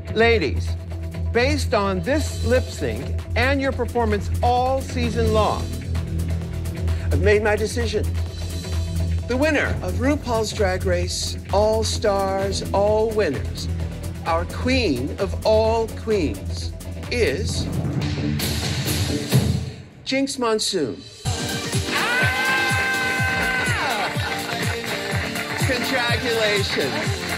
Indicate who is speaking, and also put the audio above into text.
Speaker 1: Ladies, based on this lip sync and your performance all season long, I've made my decision. The winner of RuPaul's Drag Race, All Stars, All Winners, our queen of all queens, is Jinx Monsoon. Ah! Congratulations.